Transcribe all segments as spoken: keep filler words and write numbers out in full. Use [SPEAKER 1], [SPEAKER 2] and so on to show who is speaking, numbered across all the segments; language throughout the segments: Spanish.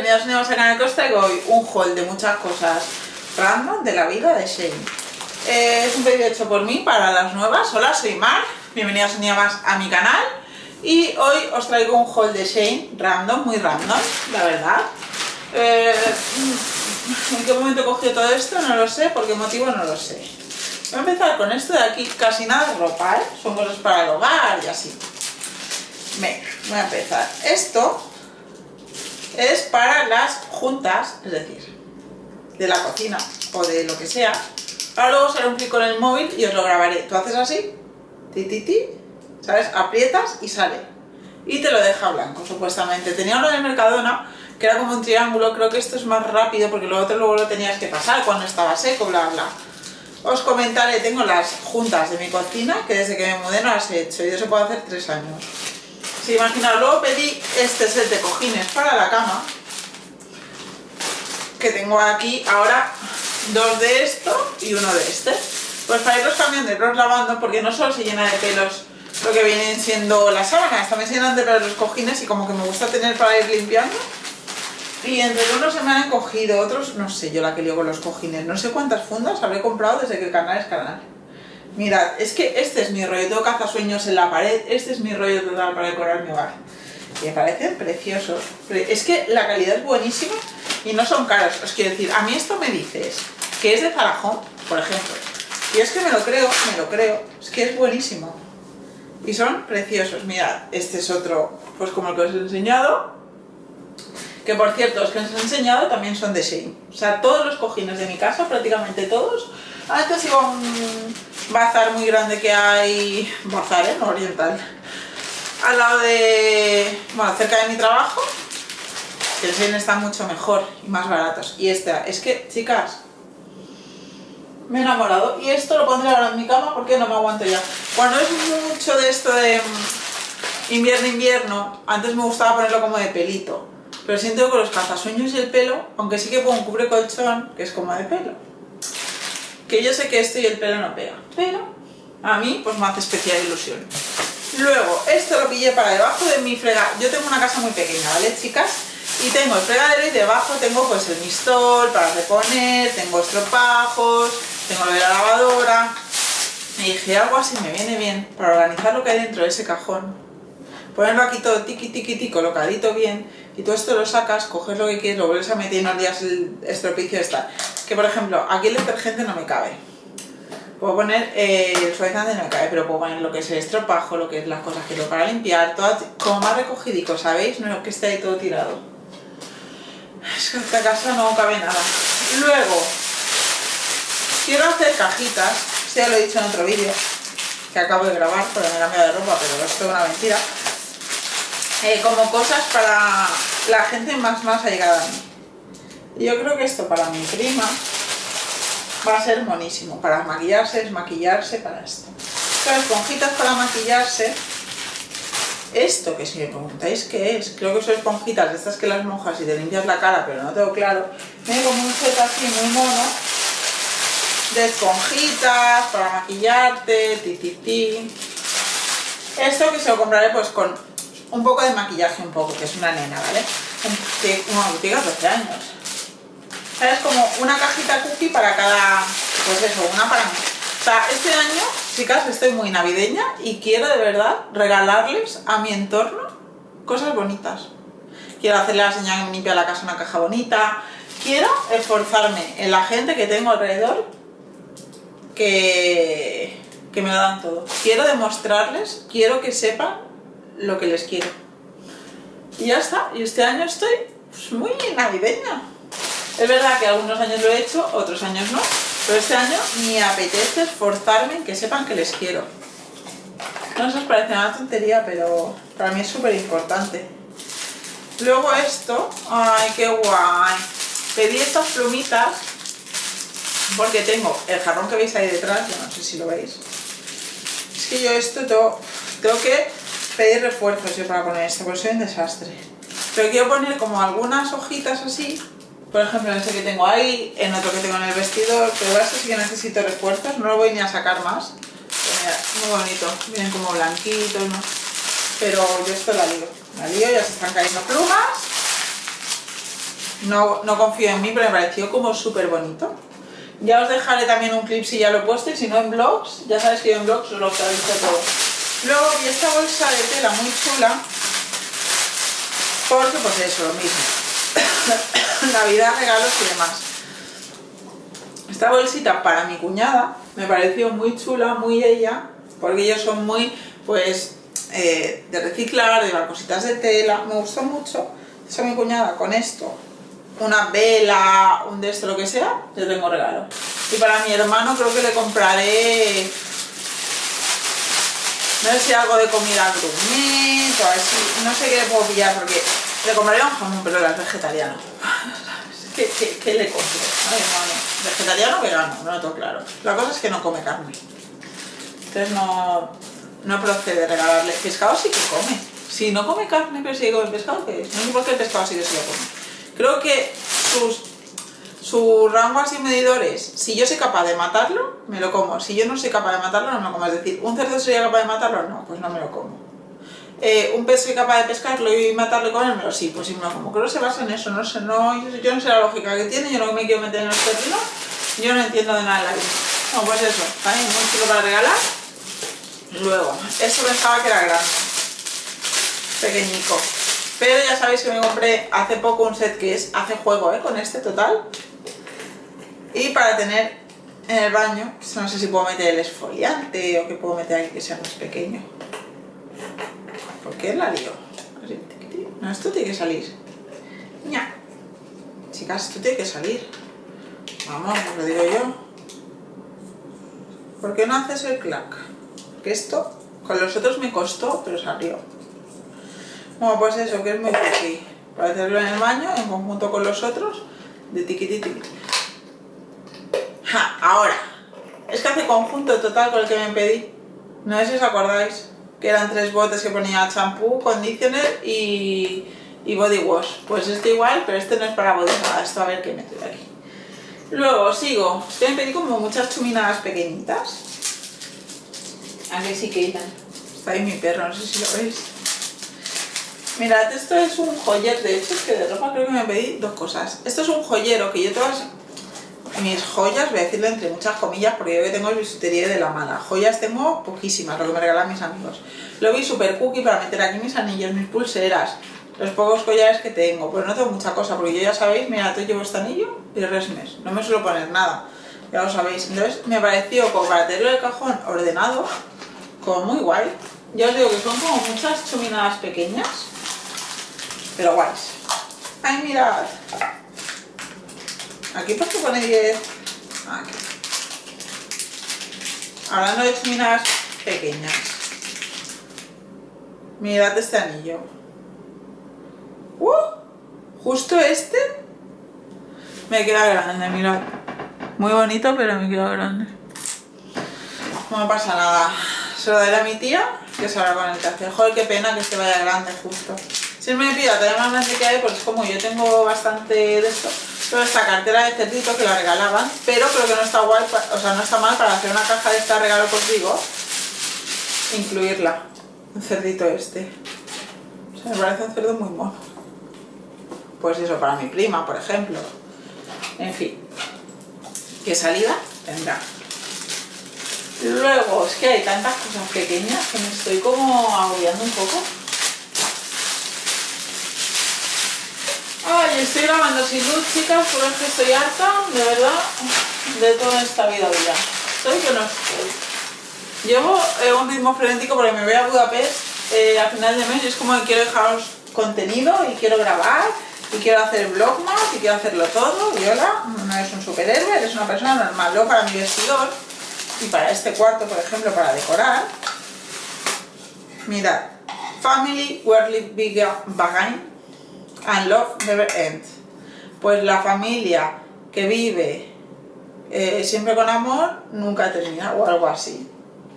[SPEAKER 1] bienvenidos nuevos al canal, que os traigo hoy un haul de muchas cosas random de la vida de Shein. Eh, es un pedido hecho por mí para las nuevas. Hola, soy Mar, bienvenidos un día más a mi canal. Y hoy os traigo un haul de Shein random, muy random, la verdad. Eh, ¿En qué momento he cogido todo esto? No lo sé, por qué motivo no lo sé. Voy a empezar con esto de aquí, casi nada de ropa, ¿eh? Son cosas para el hogar y así. Venga, voy a empezar. Esto es para las juntas, es decir, de la cocina o de lo que sea. Ahora luego será un clic con el móvil y os lo grabaré. Tú haces así, ti, ti, ti, ¿sabes? Aprietas y sale. Y te lo deja blanco, supuestamente. Tenía uno de Mercadona que era como un triángulo. Creo que esto es más rápido porque lo otro luego lo tenías que pasar cuando estaba seco, bla, bla. Os comentaré, tengo las juntas de mi cocina que desde que me mudé no las he hecho y de eso puedo hacer tres años. Si imaginaos, luego pedí este set de cojines para la cama, que tengo aquí ahora dos de esto y uno de este. Pues para irlos cambiando, irlos lavando, porque no solo se llena de pelos lo que vienen siendo las sábanas, también se llenan de pelos los cojines y como que me gusta tener para ir limpiando. Y entre unos se me han encogido, otros no sé yo la que lío con los cojines. No sé cuántas fundas habré comprado desde que el canal es canal. Mirad, es que este es mi rollo, tengo cazasueños en la pared, este es mi rollo total para decorar mi hogar. Y me parecen preciosos. Es que la calidad es buenísima y no son caros. Os quiero decir, a mí esto me dices que es de Zara Home, por ejemplo. Y es que me lo creo, me lo creo. Es que es buenísimo. Y son preciosos. Mirad, este es otro, pues como el que os he enseñado. Que por cierto, los que os he enseñado también son de Shein. O sea, todos los cojines de mi casa, prácticamente todos. Antes iba a un bazar muy grande que hay, bazar, ¿eh? No, oriental, al lado de, bueno, cerca de mi trabajo, que el Shein está mucho mejor y más baratos. Y esta, es que, chicas, me he enamorado. Y esto lo pondré ahora en mi cama porque no me aguanto ya. Cuando es mucho de esto de invierno, invierno, antes me gustaba ponerlo como de pelito. Pero siento que con los cazasueños y el pelo, aunque sí que pongo un cubre colchón, que es como de pelo. Que yo sé que esto y el pelo no pega, pero a mí pues me hace especial ilusión. Luego, esto lo pillé para debajo de mi fregadero. Yo tengo una casa muy pequeña, ¿vale, chicas? Y tengo el fregadero y debajo tengo pues el mistol para reponer, tengo estropajos, tengo lo de la lavadora. Me dije, algo así me viene bien para organizar lo que hay dentro de ese cajón. Ponerlo aquí todo tiqui tiqui tiqui colocadito bien. Y todo esto lo sacas, coges lo que quieres, lo vuelves a meter y no olvidas el estropicio está. Que por ejemplo, aquí el detergente no me cabe. Puedo poner eh, el suavizante no me cabe, pero puedo poner lo que es el estropajo, lo que es las cosas que tengo para limpiar, todo como más recogidico, ¿sabéis? No que esté ahí todo tirado. Es que en esta casa no cabe nada. Luego, quiero hacer cajitas, ya lo he dicho en otro vídeo, que acabo de grabar, porque me he cambiado de ropa, pero esto es una mentira. Eh, como cosas para la gente más más allegada a mí. Y yo creo que esto para mi prima va a ser monísimo. Para maquillarse, desmaquillarse, para esto. Estas esponjitas para maquillarse. Esto, que si me preguntáis qué es, creo que son esponjitas de estas que las mojas y te limpias la cara, pero no tengo claro. Tiene como un set así muy mono de esponjitas para maquillarte, ti, ti, ti. Esto que se lo compraré pues con un poco de maquillaje, un poco, que es una nena, ¿vale? Que, bueno, que tenga doce años. Es como una cajita cookie para cada, pues eso, una para mí. O sea, este año, chicas, estoy muy navideña y quiero de verdad regalarles a mi entorno cosas bonitas. Quiero hacerle a la señora que me limpia la casa una caja bonita. Quiero esforzarme en la gente que tengo alrededor que, que me lo dan todo. Quiero demostrarles, quiero que sepan lo que les quiero. Y ya está. Y este año estoy pues, muy navideña. Es verdad que algunos años lo he hecho, otros años no. Pero este año me apetece esforzarme en que sepan que les quiero. No sé, os parece una tontería, pero para mí es súper importante. Luego esto. ¡Ay, qué guay! Pedí estas plumitas porque tengo el jarrón que veis ahí detrás. Yo no sé si lo veis. Es que yo esto tengo, tengo que pedir refuerzos yo para poner esto, porque soy un desastre. Pero quiero poner como algunas hojitas así, por ejemplo en este que tengo ahí, en otro que tengo en el vestidor, pero esto sí que necesito refuerzos, no lo voy ni a sacar más. Pero mira, muy bonito, vienen como blanquitos, ¿no? Pero yo esto la lío, la lío, ya se están cayendo plumas. no, no confío en mí, pero me pareció como súper bonito. Ya os dejaré también un clip si ya lo he puesto, y si no en blogs, ya sabéis que yo en blogs os lo visto todo. Luego vi esta bolsa de tela muy chula, porque pues eso, lo mismo. Navidad, regalos y demás. Esta bolsita para mi cuñada me pareció muy chula, muy ella, porque ellos son muy, pues, eh, de reciclar, de llevar cositas de tela, me gustó mucho. Esa mi cuñada con esto, una vela, un de esto, lo que sea, yo tengo regalo. Y para mi hermano creo que le compraré, no sé si algo de comida gourmet, o así, no sé qué le puedo pillar, porque le compraría un jamón, pero él es vegetariano. ¿Qué, qué, qué le compro? Ay, hermano, vegetariano o vegano, no lo tengo claro. La cosa es que no come carne. Entonces no, no procede regalarle. Pescado sí que come. Si no come carne, pero si come pescado, ¿qué es? No sé por qué el pescado sí que se lo come. Creo que sus, sus rangos y medidores, si yo soy capaz de matarlo, me lo como. Si yo no soy capaz de matarlo, no me lo como. Es decir, ¿un cerdo sería capaz de matarlo? No, pues no me lo como. Eh, ¿Un pez soy capaz de pescarlo y matarlo y comérmelo? Sí, pues sí me lo como. Creo que se basa en eso. No sé, no, yo, yo no sé la lógica que tiene, yo no me quiero meter en los términos. Yo no entiendo de nada en la vida. No, pues eso, también muy chulo para regalar. Luego, esto pensaba que era grande, pequeñico, pero ya sabéis que me compré hace poco un set que es, hace juego, ¿eh? Con este total, y para tener en el baño, no sé si puedo meter el esfoliante o que puedo meter aquí que sea más pequeño. ¿Por qué la lío? No, esto tiene que salir. Ña. Chicas, esto tiene que salir. Vamos, os lo digo yo. ¿Por qué no haces el clac? Que esto con los otros me costó, pero salió. Bueno, pues eso, que es muy fácil para hacerlo en el baño en conjunto con los otros de tiquiti tiquiti. Ja, ahora, es que hace conjunto total con el que me pedí. No sé si os acordáis que eran tres botes que ponía champú, conditioner y, y body wash. Pues este igual, pero este no es para body nada. Esto a ver qué meto de aquí. Luego sigo, es que me pedí como muchas chuminadas pequeñitas. Aquí sí que irán. Está ahí mi perro, no sé si lo veis. Mirad, esto es un joyer, de hecho es que de ropa creo que me pedí dos cosas. Esto es un joyero que yo todas mis joyas, voy a decirle entre muchas comillas porque yo que tengo es bisutería de la mala. Joyas tengo poquísimas, lo que me regalan mis amigos. Lo vi super cookie para meter aquí mis anillos, mis pulseras, los pocos collares que tengo. Pero no tengo mucha cosa porque yo ya sabéis, mirad, yo llevo este anillo y resmes, no me suelo poner nada. Ya lo sabéis. Entonces me pareció como para tenerlo en el cajón ordenado, como muy guay. Ya os digo que son como muchas chuminadas pequeñas, pero guays. ¡Ay, mirad! Aquí por qué pone diez. Aquí. Hablando de chuminadas pequeñas. Mirad este anillo. ¡Uh! Justo este me queda grande, mirad. Muy bonito, pero me queda grande. No me pasa nada. Se lo daré a mi tía, que se hará con el que hace. Joder, qué pena que este vaya grande justo. Siempre me pido la talla más grande que hay, porque es como yo tengo bastante de esto. Pero esta cartera de cerdito que la regalaban, pero creo que no está guay, o sea, no está mal para hacer una caja de esta regalo contigo, incluirla. Un cerdito este. O sea, me parece un cerdo muy mono. Pues eso, para mi prima, por ejemplo. En fin. ¿Qué salida tendrá? Luego, es que hay tantas cosas pequeñas que me estoy como agobiando un poco. Ay, estoy grabando sin luz, chicas, porque es que estoy harta, de verdad, de toda esta vida vida. Estoy que no estoy. Llevo eh, un ritmo frenético porque me voy a Budapest eh, a final de mes y es como que quiero dejaros contenido y quiero grabar y quiero hacer vlogmas y quiero hacerlo todo. Viola, no eres un superhéroe, eres una persona normal. Luego para mi vestidor y para este cuarto, por ejemplo, para decorar, mirad, Family where live bigger behind and love never ends. Pues la familia que vive eh, siempre con amor nunca termina, o algo así.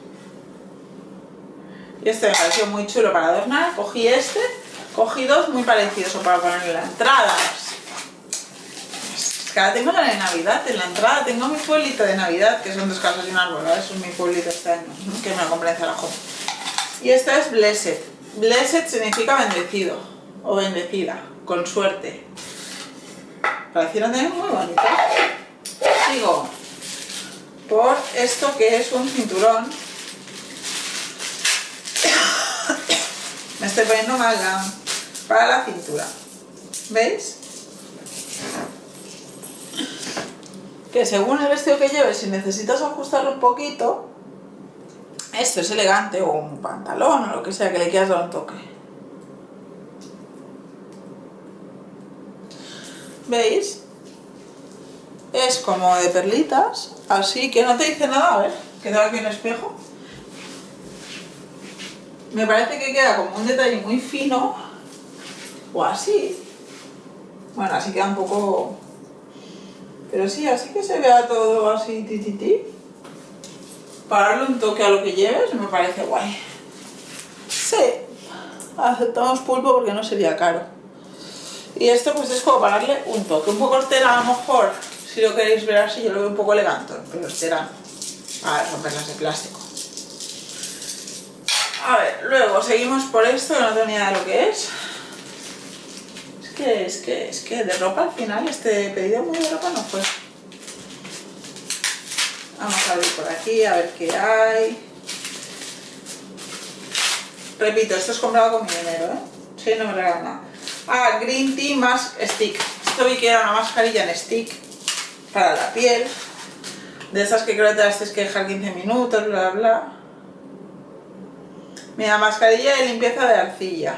[SPEAKER 1] Y este me pareció muy chulo para adornar. Cogí este, cogí dos muy parecidos para poner en la entrada. Es que ahora tengo la de Navidad, en la entrada tengo mi pueblito de Navidad, que son dos casas y un árbol, ¿vale? Eso es mi pueblito este año, que me lo compré en Zaragoza. Y esta es Blessed. Blessed significa bendecido o bendecida, con suerte. parecieron también muy bonitas. Sigo por esto que es un cinturón. Me estoy poniendo mala para la cintura. ¿Veis? Que según el vestido que lleves, si necesitas ajustarlo un poquito, esto es elegante, o un pantalón o lo que sea que le quieras dar un toque. ¿Veis? Es como de perlitas, así que no te dice nada. A ver, que tengo aquí un espejo. Me parece que queda como un detalle muy fino, o así. Bueno, así queda un poco... Pero sí, así que se vea todo así, ti, ti, ti. Para darle un toque a lo que lleves, me parece guay. Sí, aceptamos pulpo porque no sería caro. Y esto pues es como para darle un toque. Un poco hortera a lo mejor, si lo queréis ver así, yo lo veo un poco elegante, pero hortera a romperlas de plástico. A ver, luego seguimos por esto, que no tengo ni idea de lo que es. Es que, es que, es que de ropa al final, este pedido muy de ropa no fue. Vamos a abrir por aquí, a ver qué hay. Repito, esto es comprado con mi dinero, ¿eh? Sí, no me regalan nada. Ah, Green Tea Mask Stick. Esto vi que era una mascarilla en stick para la piel. De esas que creo que te las tienes que dejar quince minutos, bla, bla, bla. Mira, mascarilla de limpieza de arcilla.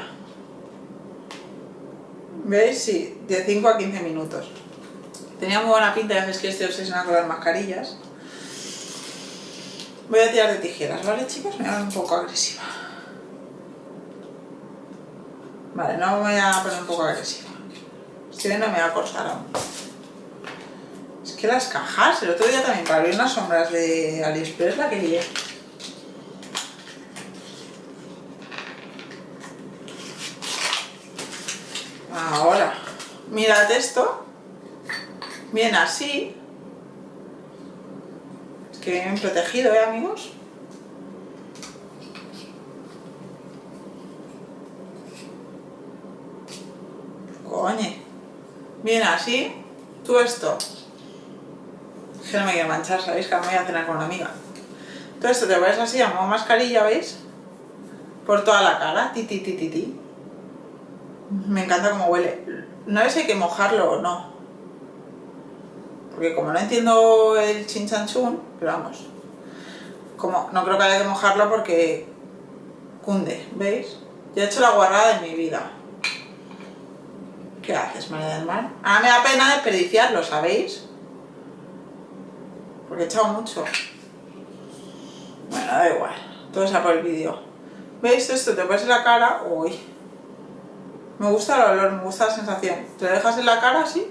[SPEAKER 1] ¿Veis? Sí, de cinco a quince minutos. Tenía muy buena pinta, ya sabéis que estoy obsesionada con las mascarillas. Voy a tirar de tijeras, ¿vale, chicos? Me voy a un poco agresiva. Vale, no me voy a poner un poco agresiva. Estoy viendo, me voy a cortar aún. Es que las cajas, el otro día también para abrir unas sombras de AliExpress la que lié. Ahora, mirad esto. Viene así. Es que bien protegido, ¿eh, amigos? Coño. Viene así. Tú esto. Es que no me quiero manchar, ¿sabéis? Que me voy a cenar con una amiga. Todo esto te pones así a modo mascarilla, ¿veis? Por toda la cara. Ti, ti, ti, ti, ti. Me encanta cómo huele. No sé si hay que mojarlo o no. Porque como no entiendo el chin chan chun, pero vamos. Como no creo que haya que mojarlo porque cunde, ¿veis? Ya he hecho la guarrada de mi vida. ¿Qué haces, María del Mar? Ahora me da pena desperdiciarlo, ¿sabéis? Porque he echado mucho. Bueno, da igual. Todo sea por el vídeo. ¿Veis esto? Te pones en la cara. Uy. Me gusta el olor, me gusta la sensación. Te lo dejas en la cara así.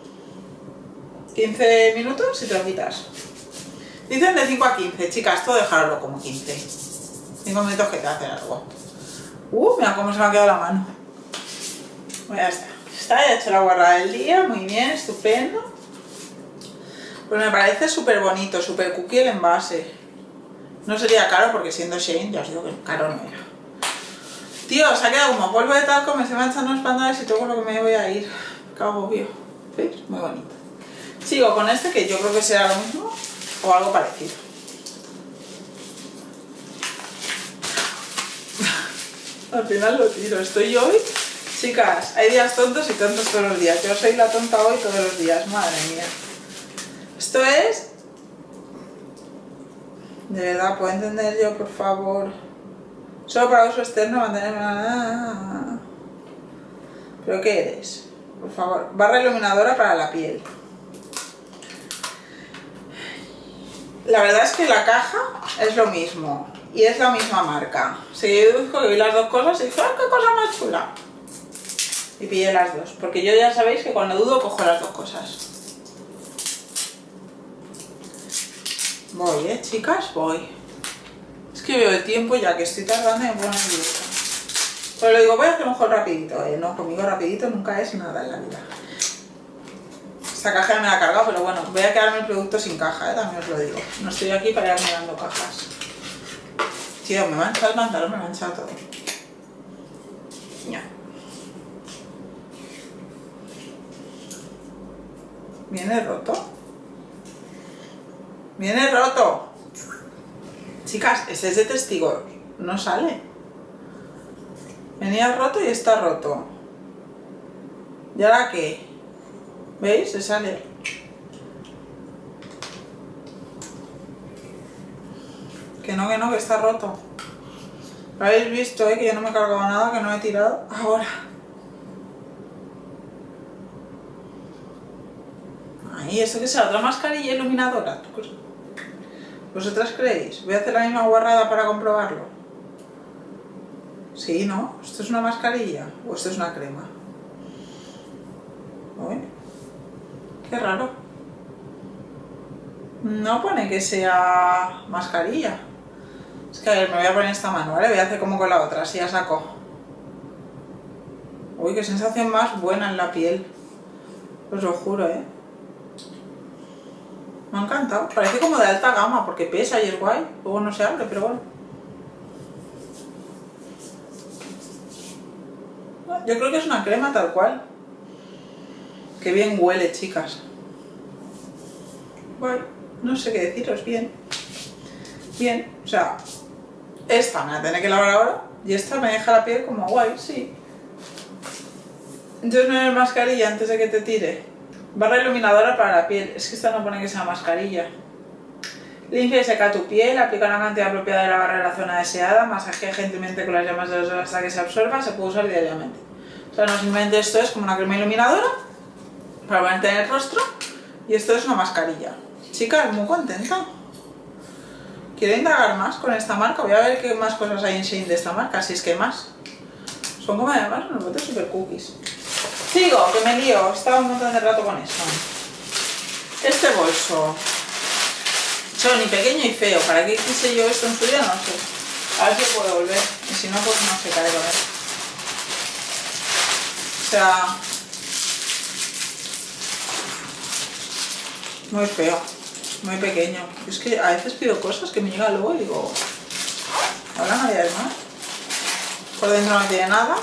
[SPEAKER 1] quince minutos y te lo quitas. Dicen de cinco a quince, chicas, todo dejarlo como quince. cinco minutos que te hacen algo. Uh, mira cómo se me ha quedado la mano. Pues ya está. Está, ya he hecho la guarrada del día, muy bien, estupendo. Pues me parece súper bonito, súper cookie el envase. No sería caro porque siendo Shein, ya os digo que caro no era. Tío, se ha quedado como polvo de talco, me se me echan los pantalones y todo con lo que me voy a ir. Qué agobio. ¿Veis? Muy bonito. Sigo con este que yo creo que será lo mismo o algo parecido. Al final lo tiro. Estoy hoy, chicas, hay días tontos y tontos todos los días. Yo soy la tonta hoy todos los días, madre mía. Esto es... De verdad, ¿puedo entender yo, por favor? Solo para uso externo, mantener... ¿Pero qué eres? Por favor, barra iluminadora para la piel. La verdad es que la caja es lo mismo y es la misma marca. Se yo deduzco que vi las dos cosas y dije, ¡ah, qué cosa más chula! Y pillé las dos, porque yo ya sabéis que cuando dudo cojo las dos cosas. Voy, eh, chicas, voy. Es que veo el tiempo ya que estoy tardando y me pongo nerviosa. Pero lo digo, voy a hacer mejor rapidito, eh. No, conmigo rapidito nunca es nada en la vida. Esta caja ya me la ha cargado, pero bueno, voy a quedarme el producto sin caja, ¿eh? También os lo digo. No estoy aquí para ir mirando cajas. Tío, me mancha el pantalón, me mancha todo. Ya. Viene roto. Viene roto. Chicas, ese es de testigos. No sale. Venía roto y está roto. ¿Y ahora qué? ¿Veis? Se sale. Que no, que no, que está roto. Lo habéis visto, ¿eh? Que yo no me he cargado nada, que no he tirado. Ahora. Ay, ¿esto qué será? ¿Otra mascarilla iluminadora? ¿Vosotras creéis? ¿Voy a hacer la misma guarrada para comprobarlo? Sí, ¿no? ¿Esto es una mascarilla? ¿O esto es una crema? Uy, qué raro. No pone que sea mascarilla. Es que a ver, me voy a poner esta mano, ¿vale? Voy a hacer como con la otra, así ya saco. Uy, qué sensación más buena en la piel. Os lo juro, ¿eh? Me ha encantado. Parece como de alta gama, porque pesa y es guay. Luego no se abre, pero bueno. Yo creo que es una crema tal cual. Qué bien huele, chicas. Guay. No sé qué deciros, bien. Bien, o sea, esta me la tendré que lavar ahora y esta me deja la piel como guay, sí. Entonces no es mascarilla antes de que te tire. Barra iluminadora para la piel. Es que esta no pone que sea mascarilla. Limpia y seca tu piel, aplica una cantidad apropiada de la barra en la zona deseada, masajea gentilmente con las llamas de los dedos hasta que se absorba, se puede usar diariamente. O sea, no simplemente esto es como una crema iluminadora para mantener el rostro y esto es una mascarilla. Chicas, muy contenta. Quiero indagar más con esta marca. Voy a ver qué más cosas hay en Shein de esta marca, si es que hay más. Son como además unos botes super cookies. Sigo, que me lío. Estaba un montón de rato con eso. Este bolso. Son ni pequeño y feo. ¿Para qué quise yo esto en su día? No sé. A ver si puedo volver. Y si no, pues no sé qué haré con él. O sea... muy feo. Muy pequeño. Es que a veces pido cosas que me llegan luego y digo... ahora no hay más. Por dentro no tiene nada.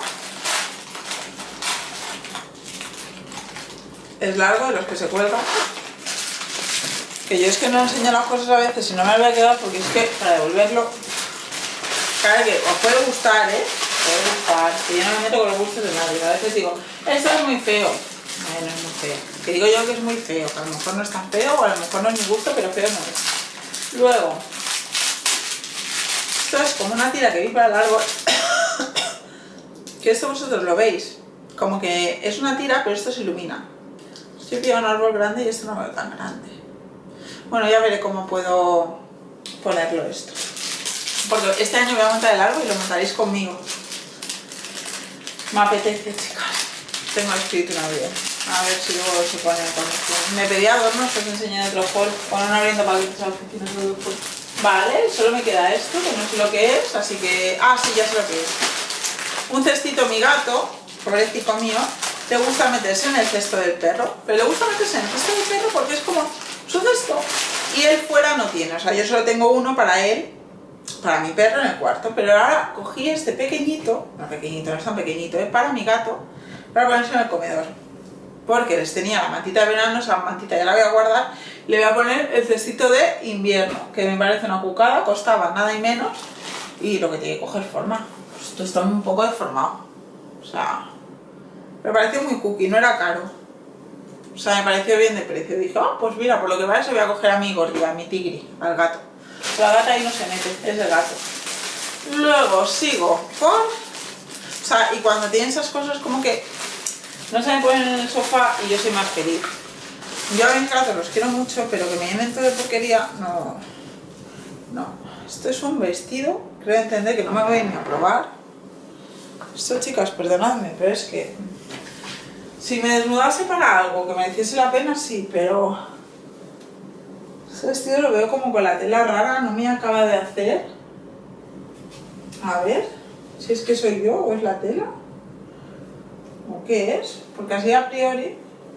[SPEAKER 1] Es largo, de los que se cuelgan. Que yo es que no enseño las cosas a veces y no me las voy a quedar porque es que para devolverlo... claro que os puede gustar, ¿eh? Puede gustar. Que yo no me meto con los gustos de nadie. A veces digo, esto es muy feo. No, no es muy feo. Que digo yo que es muy feo, que a lo mejor no es tan feo o a lo mejor no es mi gusto, pero feo no es. Luego, esto es como una tira que vi para el árbol. Que esto vosotros lo veis. Como que es una tira, pero esto se ilumina. Estoy pillando un árbol grande y esto no lo veo tan grande. Bueno, ya veré cómo puedo ponerlo esto. Porque este año voy a montar el árbol y lo montaréis conmigo. Me apetece, chicas. Tengo el espíritu navideño. A ver si luego se pone en condición. Me pedí adornos, os enseñé en otro haul. Con una abriendo paquetes a la oficina. Vale, solo me queda esto, que no sé lo que es, así que... ah, sí, ya sé lo que es. Un cestito, mi gato, pobrecito mío, le gusta meterse en el cesto del perro. Pero le gusta meterse en el cesto del perro porque es como su cesto. Y él fuera no tiene, o sea, yo solo tengo uno para él, para mi perro en el cuarto. Pero ahora cogí este pequeñito, no pequeñito, no es tan pequeñito, es para mi gato, para ponerse en el comedor. Porque les tenía la mantita de verano, esa mantita ya la voy a guardar. Le voy a poner el cestito de invierno, que me parece una cucada, costaba nada y menos. Y lo que tiene que coger forma. Pues esto está un poco deformado. O sea, me pareció muy cookie, no era caro. O sea, me pareció bien de precio. Dije, oh, pues mira, por lo que vale se voy a coger a mi gordi, a mi tigri, al gato. La gata ahí no se mete, es el gato. Luego sigo con... o sea, y cuando tienen esas cosas como que no se me ponen en el sofá y yo soy más feliz. Yo a mis gatos los quiero mucho, pero que me llenen todo de porquería, no. No. Esto es un vestido, creo entender que no me voy ni a probar. Esto, chicas, perdonadme, pero es que... si me desnudase para algo que mereciese la pena, sí, pero... este vestido lo veo como con la tela rara, no me acaba de hacer. A ver, si es que soy yo o es la tela. ¿O qué es? Porque así a priori...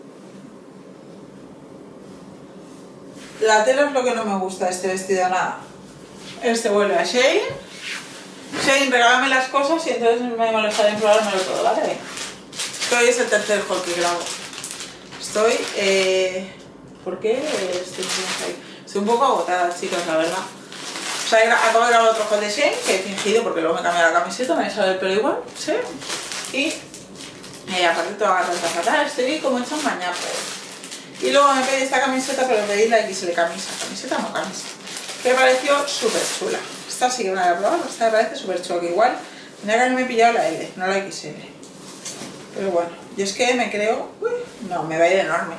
[SPEAKER 1] la tela es lo que no me gusta de este vestido, nada. Este vuelve a Shein. Shein, regálame las cosas y entonces me molestaré en probármelo todo, ¿vale? Esto hoy es el tercer haul que grabo. Estoy... Eh... ¿Por qué estoy ahí? Estoy un poco agotada, chicos, la verdad. O sea, acabo de grabar otro haul de Shein, que he fingido porque luego me cambié la camiseta, me sale el pelo igual, ¿sí? Y eh, aparte toda la garganta fatal, estoy como hecha un mañapo. Y luego me pedí esta camiseta, pero pedí la equis ele camisa, camiseta no camisa, que me pareció súper chula. Esta sí que me la voy a probar, esta me parece súper chula, que igual tendría que haberme pillado la ele, no la equis ele. Pero bueno, yo es que me creo... Uy, no, me va a ir enorme.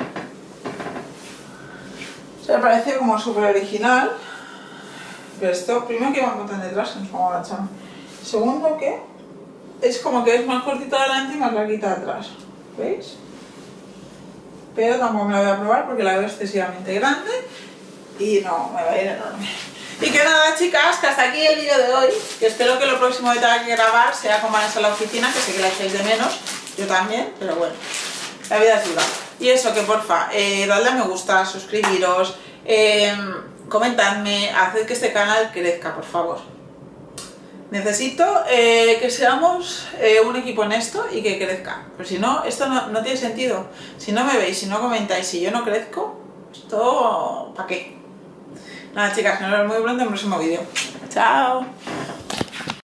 [SPEAKER 1] O sea, me parece como súper original. Pero esto, primero que va un botón detrás, no es como agacharme. Segundo que es como que es más cortita adelante y más larguita atrás. ¿Veis? Pero tampoco me la voy a probar porque la veo excesivamente grande y no, me va a ir enorme. Y que nada, chicas, que hasta aquí el vídeo de hoy, que espero que lo próximo que tenga que grabar sea con Vanessa a la oficina, que sé que la echáis de menos, yo también, pero bueno, la vida es dura. Y eso, que porfa, eh, dadle a me gusta, suscribiros, eh, comentadme, haced que este canal crezca, por favor. Necesito eh, que seamos eh, un equipo en esto y que crezca, pero si no, esto no, no tiene sentido. Si no me veis, si no comentáis, si yo no crezco, esto ¿para qué? Nada, chicas, que nos vemos muy pronto en el próximo vídeo. ¡Chao!